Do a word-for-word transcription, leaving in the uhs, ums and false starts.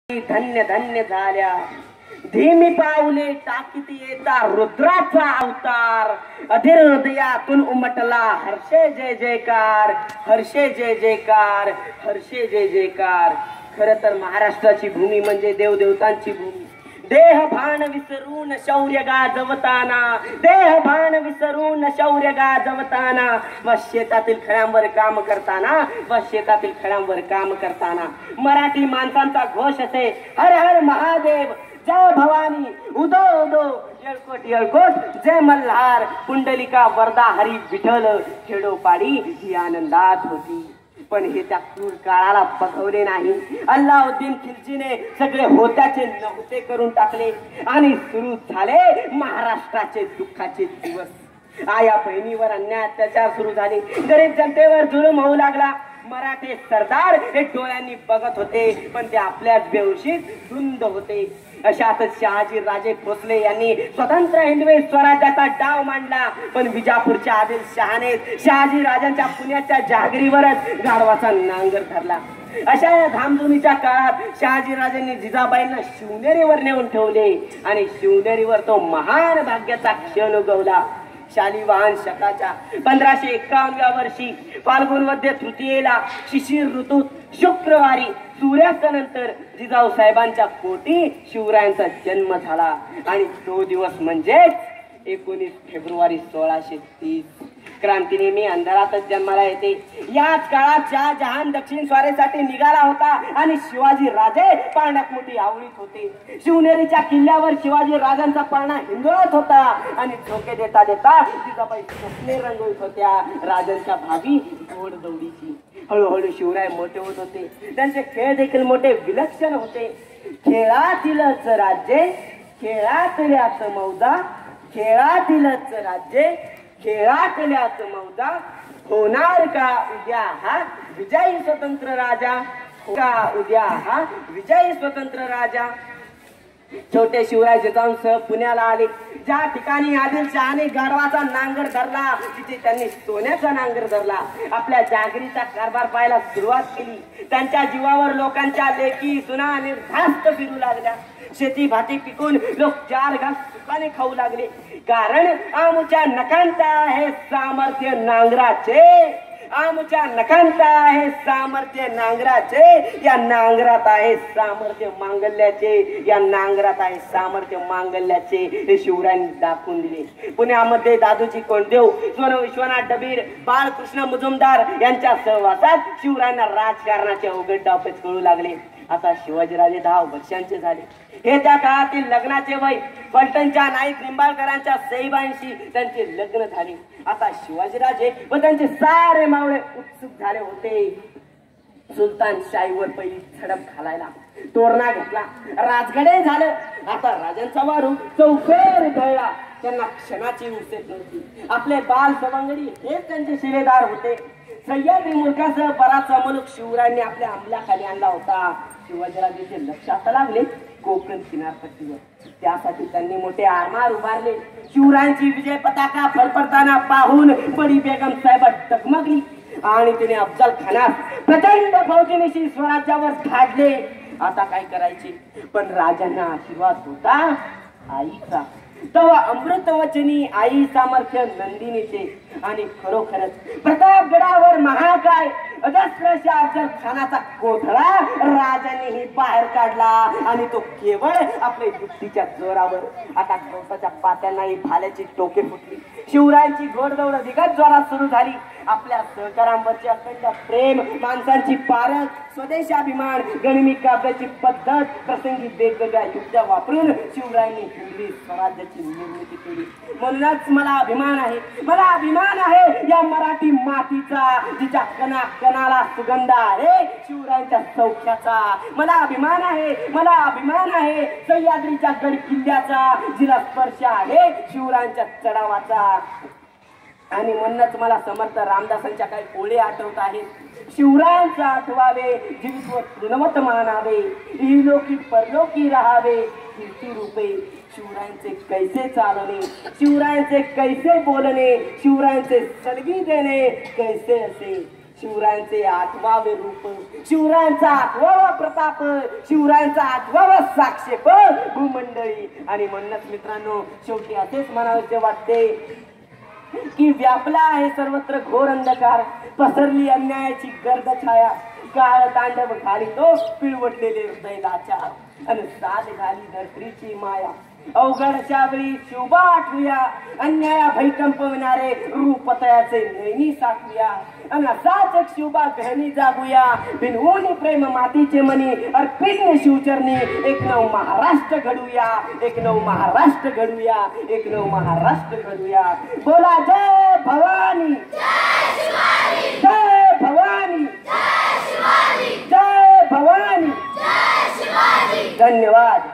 धन्य धन्य झाल्या धीमी पावले टाकीत येता रुद्राचा अवतार अधीर हृदयातून उमटला हर्षे जय जयकार हर्षे जय जयकार हर्षे जय जयकार। खर तर महाराष्ट्राची भूमी म्हणजे देवदेवतांची भूमी। देह भान विसरून शौर्य गाजवताना देह भान विसरून शौर्य गाजवताना व शेतातील खड्यांवर काम करताना व शेतातील खड्यांवर काम करताना मराठी माणसांचा घोष असे हर हर महादेव जय भवानी उदो उदो येळकोट येळकोट जय मल्हार पुंडलिका वरदा हरी विठ्ठल खेडोपाडी ही आनंदात होती। पण हे त्या क्रूर काळाला बघवले नाही। अल्लाउद्दीन खिलजीने सगळे होत्याचे नव्हते करून टाकले आणि सुरू झाले महाराष्ट्राचे दुःखाचे दिवस। आया बहिणीवर अन्याय अत्याचार सुरू झाले, गरीब जनतेवर जुलूम होऊ लागला। मराठे सरदार हे डोळ्यांनी बघत होते पण ते आपल्याच बेहोशीत धुंद होते। अशातच शहाजी राजे भोसले यांनी स्वतंत्र हिंदवी स्वराज्याचा डाव मांडला पण विजापूरच्या आदिलशहाने शहाजी राजांच्या पुण्याच्या जहागिरीवरच गाढवाचा नांगर धरला। अशा या धामधुमीच्या काळात शहाजी राजांनी जिजाबाईंना शिवनेरीवर नेऊन ठेवले आणि शिवनेरीवर तो महान भाग्याचा क्षण उगवला। शालिवाहन शकाच्या पंधराशे एकावन्नव्या वर्षी फाल्गुन मध्ये तृतीयेला शिशिर ऋतूत शुक्रवारी सूर्यास्तानंतर जिजाऊ साहेबांच्या पोटी शिवरायांचा जन्म झाला आणि तो दिवस म्हणजे एकोणीस फेब्रुवारी सोळाशे तीस। क्रांतीनेमी अंधारातच जन्माला येते। याच काळात शहाजहान दक्षिण स्वारीसाठी निघाला होता आणि शिवाजी राजे पाण्यात मोठी आवळीत होते। शिवनेरीच्या किल्ल्यावर शिवाजी राजांचा पाळणा हिंदुळत होता आणि झोके देता देता जिजाबाई स्वप्ने रंगवत होत्या राजांच्या भावी घोड दौडीची। हळूहळू शिवराय मोठे होत होते, त्यांचे खेळ देखील मोठे विलक्षण होते। खेळातीलच राज्य खेळातल्याच मौदा खेळातीलच राज्य खेळातल्याच मौदा होणार का उद्या हा विजयी स्वतंत्र राजा का उद्या हा विजयी स्वतंत्र राजा। छोटे शिवराय जिजाऊंसह पुण्याला आले। ज्या ठिकाणी आदिलशहाने गाढवाचा नांगर धरला तिथे त्यांनी सोन्याचा नांगर धरला। आपल्या जागरीचा कारभार पाहायला सुरुवात केली। त्यांच्या जीवावर लोकांच्या लेकी सुना निर्धास्त फिरू लागल्या। शेती भाती पिकून लोक चार घास सुखाने खाऊ लागले, कारण आमच्या नकांत आहे सामर्थ्य नांगराचे आमच्या नकांत आहे सामर्थ्य नांगराचे या नांगरात आहे सामर्थ्य मांगल्याचे या नांगरात आहे सामर्थ्य मांगल्याचे हे शिवरायांनी दाखवून दिले। पुण्यामध्ये दादूजी कोंडदेव सोन विश्वनाथ डबीर बाळकृष्ण मुजुमदार यांच्या सहवासात शिवरायांना राजकारणाचे अवघड डावपेच कळू लागले। आता शिवाजीराजे दहा वर्षांचे झाले। हे त्या काळातील लग्नाचे वय फलटणच्या नाईक निंबाळकरांच्या सईबाईंशी त्यांचे लग्न झाले। आता शिवाजीराजे व त्यांचे सारे मावळे उत्सुक झाले होते सुलतान शाहीवर पहिली झडप घालायला। तोरणा घेतला, राजगडे झालं। आता राजांचा वारू चौफेर ढळला। त्यांना क्षणाची उसेत नव्हती। आपले बाल सवंगडी हेच त्यांचे शिलेदार होते। सह्याद्री मुलकासह बराचसा मुलूक शिवरायांनी आपल्या अंमलाखाली आणला होता। शिवाजीराजेचे लक्ष आता लागले कोकण किनारपट्टीवर। त्यासाठी त्यांनी मोठे आरमार उभारले। शिवरायांची विजय पताका फडफडताना पाहून बडी बेगम साहेब डगमगली आणि तिने अफजल खानास प्रचंड फौजेनिशी स्वराज्यावर धाडले। आता काय करायचे, पण राजांना आशीर्वाद होता आईचा। तेव्हा अमृतवचनी आई सामर्थ्य नंदिनीचे आणि खरोखरच प्रतापगडावर महाकाय अजस्रशा अफजल खानाचा कोठडा राजानेही बाहेर काढला आणि तो केवळ आपल्या युक्तीच्या जोरावर। आता गवताच्या पात्यांनाही भाल्याची टोके फुटली। शिवरायांची घोडदौड अधिकच जोरात सुरू झाली। आपल्या सहकारांवरचे अखंड प्रेम, माणसांची पारख, स्वदेशाभिमान, गणिमी काव्याची पद्धत, प्रसंगी वेगवेगळ्या युक्त्या वापरून शिवरायांनी हिंदवी स्वराज्याची निर्मिती केली। म्हणूनच मला अभिमान आहे मला अभिमान आहे या मराठी मातीचा, जिच्या कणा कणाला सुगंध आहे शिवरायांच्या सौख्याचा। मला अभिमान आहे मला अभिमान आहे सह्याद्रीच्या गड किल्ल्याचा, जिला स्पर्श आहे शिवरायांच्या चढावाचा। आणि म्हणूनच मला समर्थ रामदासांच्या काही ओळी आठवत आहेत। शिवरायांचा आठवावे जीवित व तृणवत मानावे, इहलोकी परलोकी राहावे कीर्ती रूपे। शिवरायांचे कैसे चालणे शिवरायांचे कैसे बोलणे शिवरायांचे सलगी देणे कैसे असे शिवरायांचे आठवावे रूप, शिवरायांचा आठवावा प्रताप, शिवरायांचा आठवावा साक्षेप भूमंडळी. आणि म्हणूनच मित्रांनो शेवटी असेच म्हणावे वाटते की व्यापला आहे सर्वत्र घोर अंधकार, पसरली अन्यायाची गर्द छाया, काळ तांडव घाली तो पिळवटलेले हृदय लाचार, आणि साथ घाली धरत्रीची माया. अवघडच्या वेळी शिवबा आठवूया, अन्याया भय कंपविणारे रूपतयाचे नैनी साठवूया. आणि असाच एक शिवबा गहनी जागूया, बिनवून प्रेम मातीचे मनी अर्पिन शिवचरणी. एक नव महाराष्ट्र घडूया, एक नव महाराष्ट्र घडूया, एक नव महाराष्ट्र घडूया. बोला जय भवानी, जय भवानी, जय भवानी. धन्यवाद.